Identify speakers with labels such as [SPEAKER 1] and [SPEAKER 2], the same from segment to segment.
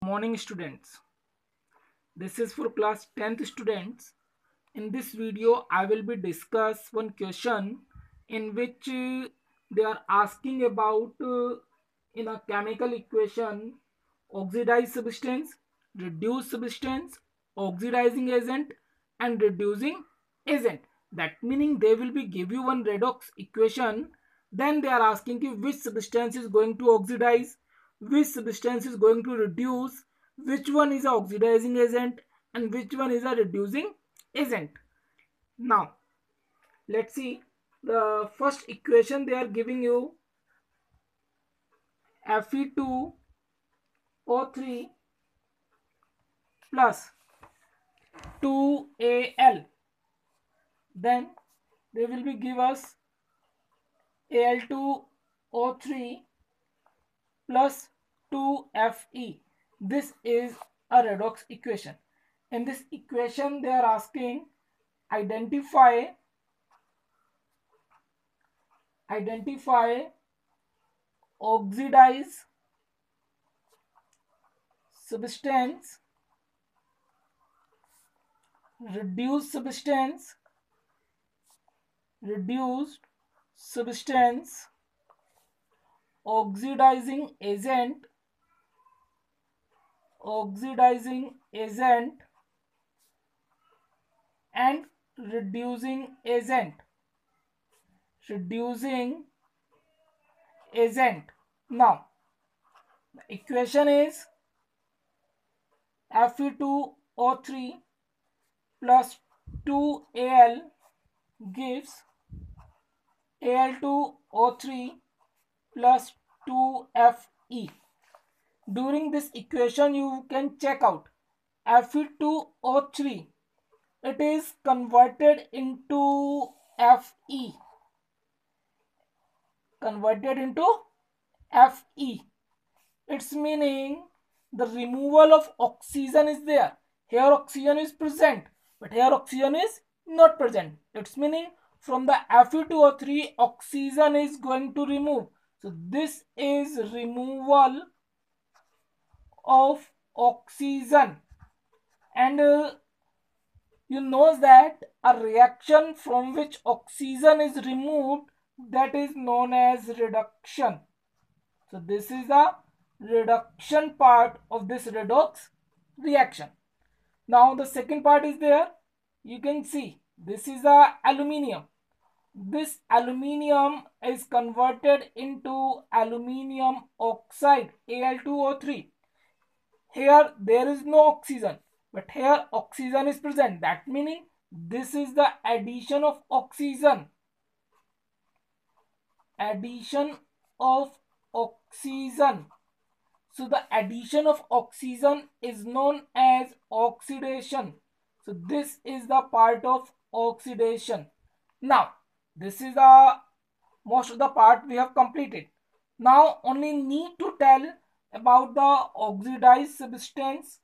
[SPEAKER 1] Morning students. This is for class 10th students. In this video I will be discuss one question in which they are asking about in a chemical equation oxidized substance, reduced substance, oxidizing agent and reducing agent. That meaning they will be give you one redox equation, then they are asking you which substance is going to oxidize, which substance is going to reduce, which one is a oxidizing agent and which one is a reducing agent. Now let's see the first equation. They are giving you Fe2O3 plus 2Al. Then they will be give us Al2O3 plus 2Fe. This is a redox equation. In this equation they are asking identify oxidized substance, reduced substance, oxidizing agent and reducing agent. Now the equation is Fe2O3 plus 2Al gives Al2O3 plus 2Fe. During this equation you can check out Fe2O3, it is converted into Fe. It's meaning the removal of oxygen is there. Here oxygen is present, but here oxygen is not present. It's meaning from the Fe2O3 oxygen is going to remove. So this is removal of oxygen, and you know that a reaction from which oxygen is removed, that is known as reduction. So this is the reduction part of this redox reaction. Now the second part is there. You can see this is the aluminium. This aluminium is converted into aluminium oxide, Al2O3. Here there is no oxygen, but here oxygen is present. That meaning this is the addition of oxygen. So the addition of oxygen is known as oxidation. So this is the part of oxidation. Now this is the most of the part we have completed. Now only need to tell about the oxidized substance,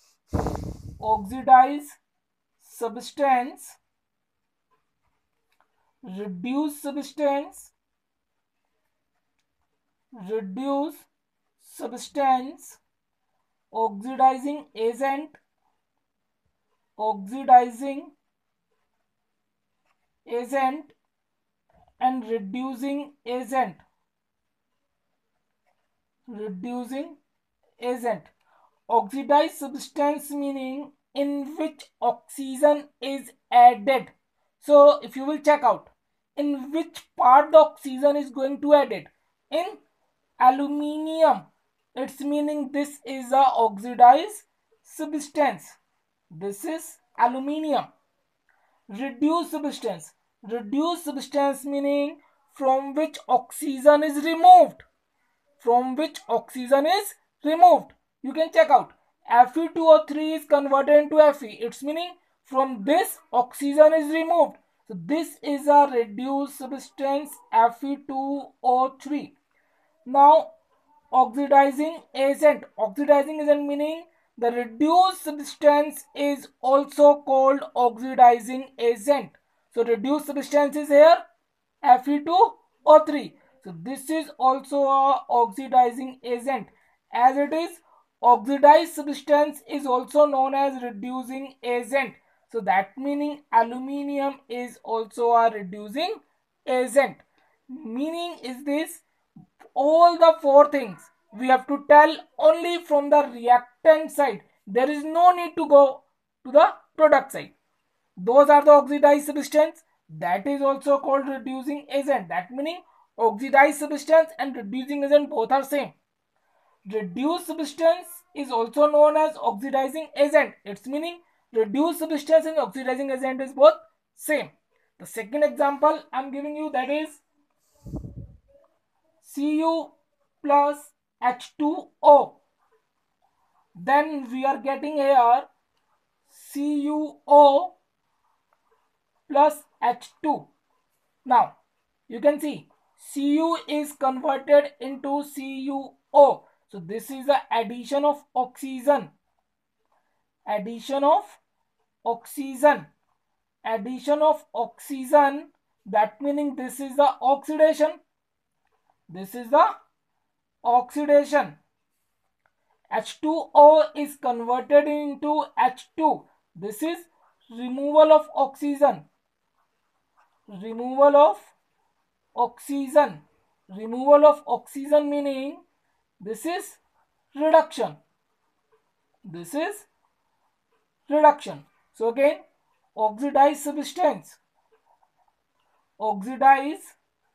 [SPEAKER 1] reduced substance, oxidizing agent and reducing agent. Oxidized substance meaning in which oxygen is added. So if you will check out in which part the oxygen is going to added, in aluminium, it's meaning this is a oxidized substance. This is aluminium. Reduced substance meaning from which oxygen is removed. You can check out Fe2O3 is converted into Fe. It's meaning from this oxygen is removed. So this is a reduced substance, Fe2O3. Now oxidizing agent meaning the reduced substance is also called oxidizing agent. So reduced substance is here Fe2O3. So this is also a oxidizing agent, as it is Oxidized substance is also known as reducing agent. So that meaning aluminium is also a reducing agent. Meaning is this, all the four things we have to tell only from the reactant side. There is no need to go to the product side. Those are the oxidized substance. That is also called reducing agent. That meaning oxidized substance and reducing agent both are same. Reduced substance is also known as oxidizing agent. Its meaning reduced substance and oxidizing agent is both same. The second example I am giving you, that is Cu plus H2O. Then we are getting here CuO plus H2. Now you can see Cu is converted into CuO. So this is the addition of oxygen. Addition of oxygen. Addition of oxygen. That meaning this is the oxidation. This is the oxidation. H2O is converted into H2. This is removal of oxygen. Removal of oxygen. Removal of oxygen meaning this is reduction. This is reduction. So again, oxidized substance. Oxidized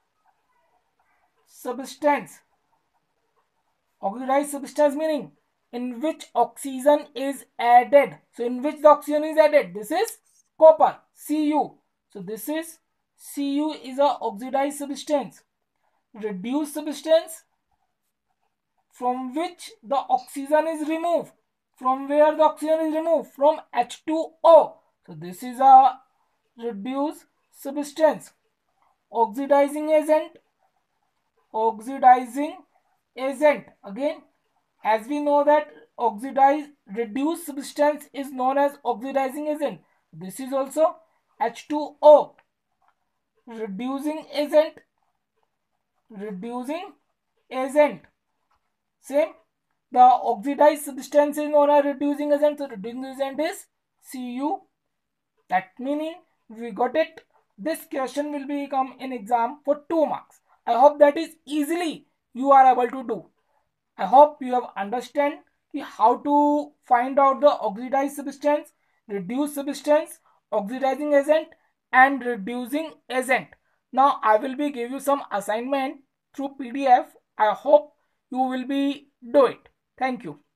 [SPEAKER 1] substance. Oxidized substance meaning in which oxygen is added. So in which the oxygen is added. This is copper, Cu. So this is Cu is a oxidized substance. Reduced substance from which the oxygen is removed. From where the oxygen is removed? From H2O. So this is a reduced substance. Oxidizing agent. Oxidizing agent. Again, as we know that oxidized reduced substance is known as oxidizing agent. This is also H2O. Reducing agent. Reducing agent. Same. The oxidized substance is known as reducing agent. So reducing agent is Cu. That meaning we got it. This question will become in exam for 2 marks. I hope that is easily you are able to do. I hope you have understand how to find out the oxidized substance, reduced substance, oxidizing agent and reducing agent. Now I will be give you some assignment through PDF. I hope you will be do it. Thank you.